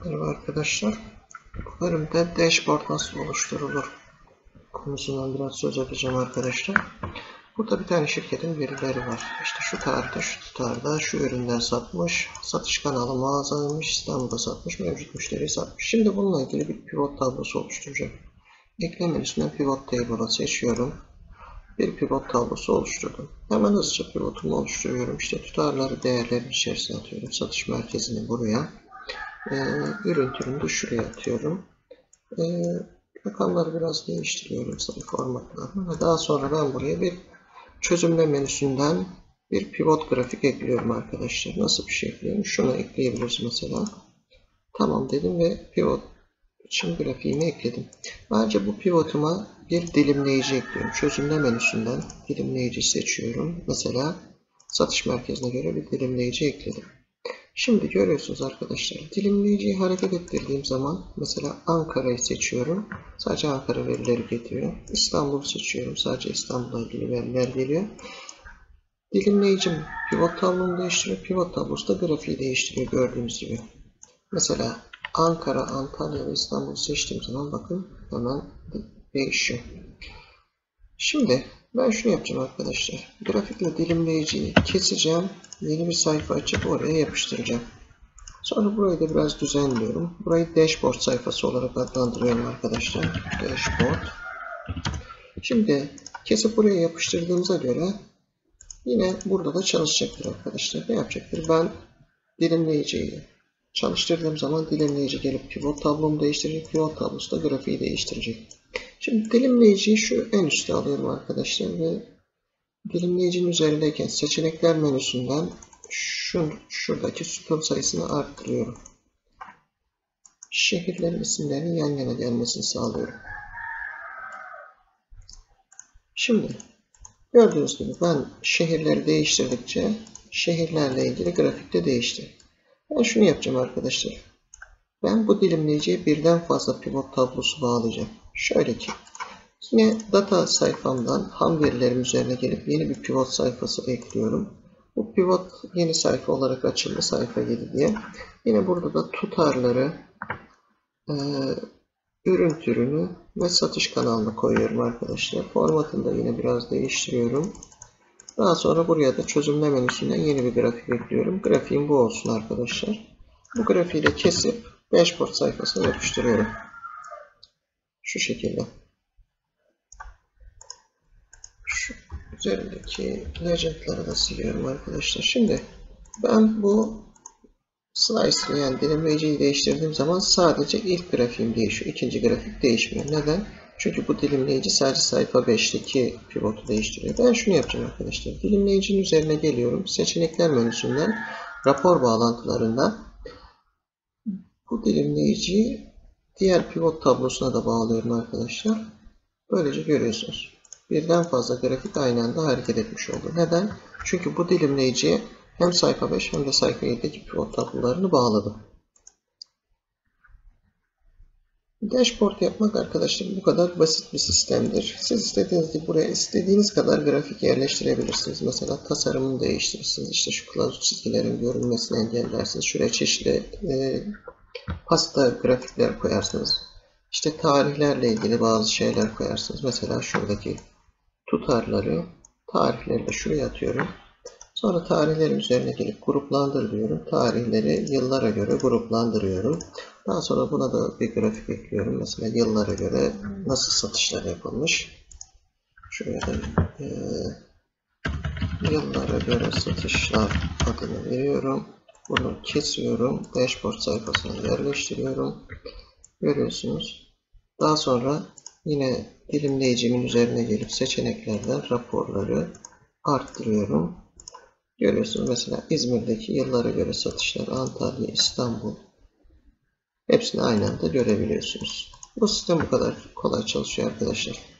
Merhaba arkadaşlar. Bu bölümde dashboard nasıl oluşturulur konusundan biraz söz edeceğim arkadaşlar. Burada bir tane şirketin verileri var. İşte şu tarihte, şu tutarda, şu üründen satmış, satış kanalı mağazaymış, İstanbul'da satmış, mevcut müşteriyi satmış. Şimdi bununla ilgili bir pivot tablosu oluşturacağım. Ekle menüsünden pivot table'ı seçiyorum. Bir pivot tablosu oluşturdum. Hemen hızlıca pivotumu oluşturuyorum. İşte tutarları değerlerin içerisine atıyorum. Satış merkezini buraya. Ürün türünü de şuraya atıyorum. Rakamları biraz değiştiriyorum sayı formatlarını ve daha sonra ben buraya bir çözümle menüsünden bir pivot grafik ekliyorum arkadaşlar. Nasıl bir şey ekliyorum? Şunu ekleyebiliriz mesela. Tamam dedim ve pivot için grafiğimi ekledim. Ayrıca bu pivotuma bir dilimleyici ekliyorum. Çözümle menüsünden dilimleyici seçiyorum. Mesela satış merkezine göre bir dilimleyici ekledim. Şimdi görüyorsunuz arkadaşlar, dilimleyiciyi hareket ettirdiğim zaman mesela Ankara'yı seçiyorum. Sadece Ankara verileri getiriyor. İstanbul'u seçiyorum. Sadece İstanbul'la ilgili veriler geliyor. Dilimleyicim pivot tablomu değiştiriyor. Pivot tablosu da grafiği değiştiriyor gördüğünüz gibi. Mesela Ankara, Antalya ve İstanbul'u seçtiğim zaman bakın hemen değişiyor. Şimdi ben şunu yapacağım arkadaşlar. Grafikle dilimleyiciyi keseceğim. Yeni bir sayfa açıp oraya yapıştıracağım. Sonra burayı da biraz düzenliyorum. Burayı dashboard sayfası olarak adlandırıyorum arkadaşlar. Dashboard. Şimdi kesip buraya yapıştırdığımıza göre yine burada da çalışacaktır arkadaşlar. Ne yapacaktır? Ben dilimleyiciyi çalıştırdığım zaman dilimleyici gelip pivot tablomu değiştirecek. Pivot tablosu da grafiği değiştirecek. Şimdi dilimleyiciyi şu en üstte alıyorum arkadaşlar ve dilimleyicinin üzerindeyken seçenekler menüsünden şuradaki sütun sayısını arttırıyorum. Şehirlerin isimlerinin yan yana gelmesini sağlıyorum. Şimdi gördüğünüz gibi ben şehirleri değiştirdikçe şehirlerle ilgili grafikte değişti. Ben şunu yapacağım arkadaşlar. Ben bu dilimleyiciye birden fazla pivot tablosu bağlayacağım. Şöyle ki yine data sayfamdan ham verilerim üzerine gelip yeni bir pivot sayfası ekliyorum. Bu pivot yeni sayfa olarak açıldı, sayfa 7 diye. Yine burada da tutarları, ürün türünü ve satış kanalını koyuyorum arkadaşlar. Formatını da yine biraz değiştiriyorum. Daha sonra buraya da çözümle menüsünden yeni bir grafik ekliyorum. Grafiğim bu olsun arkadaşlar. Bu grafiği de kesip dashboard sayfasına yapıştırıyorum. Şu şekilde. Şu üzerindeki legend'ları da siliyorum arkadaşlar. Şimdi ben bu slicer yani dilimleyiciyi değiştirdiğim zaman sadece ilk grafiğim değişiyor. İkinci grafik değişmiyor. Neden? Çünkü bu dilimleyici sadece sayfa 5'teki pivotu değiştiriyor. Ben şunu yapacağım arkadaşlar. Dilimleyicinin üzerine geliyorum. Seçenekler menüsünden rapor bağlantılarından bu dilimleyiciyi diğer pivot tablosuna da bağlıyorum arkadaşlar. Böylece görüyorsunuz. Birden fazla grafik aynı anda hareket etmiş oldu. Neden? Çünkü bu dilimleyiciye hem sayfa 5 hem de sayfa 7'deki pivot tablolarını bağladım. Dashboard yapmak arkadaşlar bu kadar basit bir sistemdir. Siz istediğiniz gibi buraya istediğiniz kadar grafik yerleştirebilirsiniz. Mesela tasarımını değiştirirsiniz. İşte şu kılavuz çizgilerin görünmesini engellersiniz. Şuraya çeşitli pasta grafikler koyarsınız. İşte tarihlerle ilgili bazı şeyler koyarsınız. Mesela şuradaki tarihleri de şuraya atıyorum. Sonra tarihlerin üzerine gelip gruplandır diyorum. Tarihleri yıllara göre gruplandırıyorum. Daha sonra buna da bir grafik ekliyorum. Mesela yıllara göre nasıl satışlar yapılmış. Şuraya da yıllara göre satışlar adını veriyorum. Bunu kesiyorum. Dashboard sayfasına yerleştiriyorum. Görüyorsunuz. Daha sonra yine dilimleyicimin üzerine gelip seçeneklerden raporları arttırıyorum. Görüyorsunuz mesela İzmir'deki yıllara göre satışlar, Antalya, İstanbul hepsini aynı anda görebiliyorsunuz. Bu sistem bu kadar kolay çalışıyor arkadaşlar.